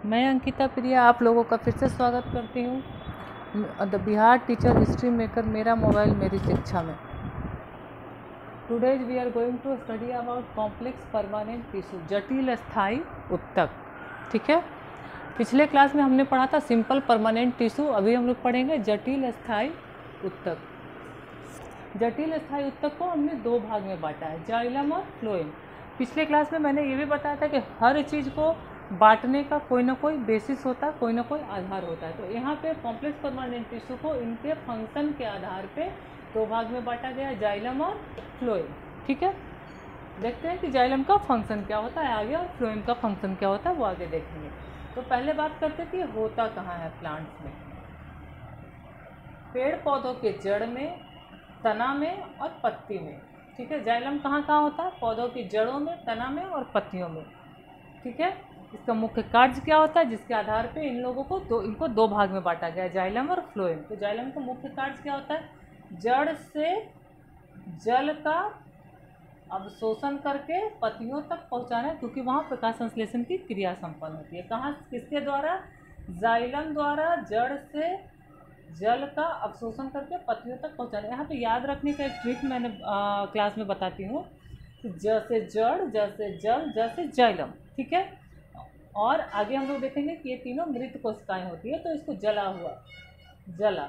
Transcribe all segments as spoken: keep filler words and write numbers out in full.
मैं अंकिता प्रिया आप लोगों का फिर से स्वागत करती हूँ the Bihar teacher history maker मेरा मोबाइल मेरी शिक्षा में। Today's we are going to study about complex permanent tissue, जटिल स्थायी उत्तक। ठीक है, पिछले क्लास में हमने पढ़ा था सिंपल परमानेंट टिश्यू, अभी हम लोग पढ़ेंगे जटिल स्थायी उत्तक। जटिल स्थायी उत्तक को हमने दो भाग में बांटा है, जाइलम और फ्लोएम। पिछले क्लास में मैंने ये भी बताया था कि हर चीज़ को बांटने का कोई ना कोई बेसिस होता है, कोई ना कोई आधार होता है। तो यहाँ पे कॉम्प्लेक्स परमानेंट टिश्यू को इनके फंक्शन के आधार पे दो भाग में बांटा गया है, जाइलम और फ्लोएम। ठीक है, देखते हैं कि जाइलम का फंक्शन क्या होता है आगे और फ्लोएम का फंक्शन क्या होता है वो आगे देखेंगे। तो पहले बात करते हैं कि होता कहाँ है प्लांट्स में। पेड़ पौधों के जड़ में, तना में और पत्ती में। ठीक है, जाइलम कहाँ कहाँ होता है? पौधों की जड़ों में, तना में और पत्तियों में। ठीक है, इसका मुख्य कार्य क्या होता है जिसके आधार पे इन लोगों को दो इनको दो भाग में बांटा गया है, जाइलम और फ्लोएम। तो जाइलम का मुख्य कार्य क्या होता है? जड़ से जल का अवशोषण करके पत्तियों तक पहुंचाना, क्योंकि वहाँ प्रकाश संश्लेषण की क्रिया संपन्न होती है। कहाँ, किसके द्वारा? जाइलम द्वारा जड़ से जल का अवशोषण करके पत्तियों तक पहुंचाना। यहाँ पे याद रखने का एक ट्रिक मैंने आ, क्लास में बताती हूँ कि जैसे जड़, जैसे जल, जैसे जाइलम। ठीक है, और आगे हम लोग देखेंगे कि ये तीनों मृत कोशिकाएं होती है। तो इसको जला हुआ, जला,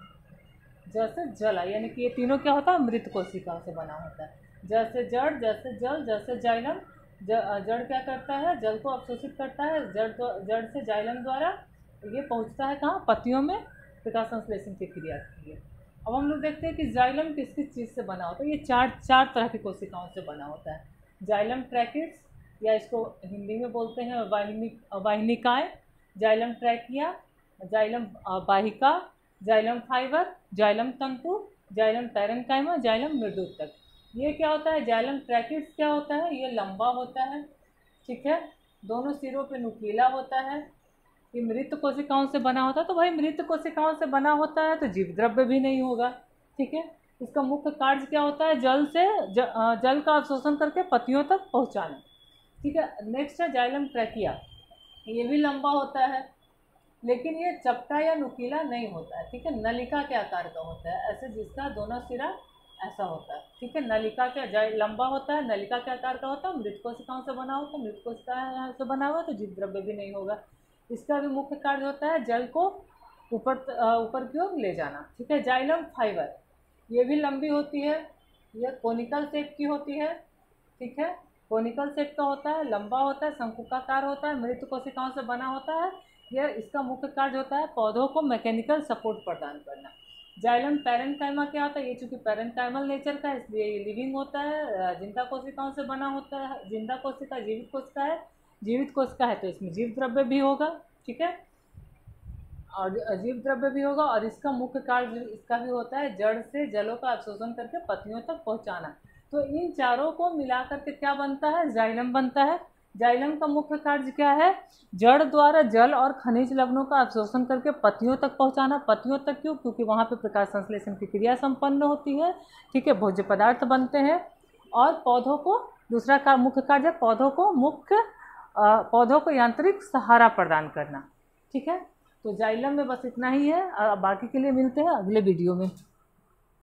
जैसे जला, यानी कि ये तीनों क्या होता है? मृत कोशिकाओं से बना होता है। जैसे जड़, जैसे जल, जैसे जाइलम। जड़ क्या करता है? जल को अवशोषित करता है, जड़ जड़ से जाइलम द्वारा ये पहुंचता है कहाँ? पत्तियों में प्रकाश संश्लेषण की क्रिया की है। अब हम लोग देखते हैं कि जाइलम किस किस चीज़ से बना होता है। ये चार चार तरह की कोशिकाओं से बना होता है। जाइलम ट्रैकिड्स, या इसको हिंदी में बोलते हैं वाहिनी वाहिनिकाएँ, जाइलम ट्रैकिया, जाइलम वाहिका, जाइलम फाइबर, जाइलम तंतु, जाइलम पैरेन्काइमा, जाइलम मृदुतक। ये क्या होता है? जाइलम ट्रैकिड्स क्या होता है? ये लंबा होता है। ठीक है, दोनों सिरों पे नुकीला होता है। ये मृत कोशिकाओं से बना होता है। तो भाई मृत कोशिकाओं से बना होता है तो जीव द्रव्य भी नहीं होगा। ठीक है, इसका मुख्य कार्य क्या होता है? जल से ज, जल का अवशोषण करके पत्तियों तक पहुंचाना। ठीक है, नेक्स्ट है जाइलम ट्रैकिया। ये भी लंबा होता है, लेकिन ये चपटा या नुकीला नहीं होता है। ठीक है, नलिका के आकार का होता है, ऐसे जिसका दोनों सिरा ऐसा होता है। ठीक है, नलिका के लंबा होता है, नलिका के आकार का होता है, मृत कोशिकाओं से बना होता है। मृत कोशिकाओं से बना हुआ तो जीव द्रव्य भी नहीं होगा। इसका भी मुख्य कार्य होता है जल को ऊपर ऊपर की ओर ले जाना। ठीक है, जाइलम फाइबर, ये भी लंबी होती है, ये कोनिकल शेप की होती है। ठीक है, कोनिकल शेप का होता है, लंबा होता है, शंकुकाकार होता है, मृत कोशिकाओं से बना होता है। यह इसका मुख्य कार्य होता है पौधों को मैकेनिकल सपोर्ट प्रदान करना। जाइलम पैरेन्काइमा क्या होता है? ये चूँकि पैरेन्काइमल नेचर का है इसलिए ये लिविंग होता है, जिंदा कोशिकाओं से बना होता है। जिंदा कोशिका जीवित कोशिका है, जीवित कोशिका है तो इसमें जीव द्रव्य भी होगा। ठीक है, और जीव द्रव्य भी होगा। और इसका मुख्य कार्य इसका भी होता है जड़ से जलों का अवशोषण करके पत्तियों तक पहुंचाना। तो इन चारों को मिलाकर के क्या बनता है? जाइलम बनता है। जाइलम का मुख्य कार्य क्या है? जड़ द्वारा जल और खनिज लवणों का अवशोषण करके पत्तियों तक पहुंचाना। पत्तियों तक क्यों? क्योंकि वहाँ पे प्रकाश संश्लेषण की क्रिया संपन्न होती है। ठीक है, भोज्य पदार्थ बनते हैं। और पौधों को, दूसरा का मुख्य कार्य पौधों को मुख्य पौधों को यांत्रिक सहारा प्रदान करना। ठीक है, तो जाइलम में बस इतना ही है, बाकी के लिए मिलते हैं अगले वीडियो में।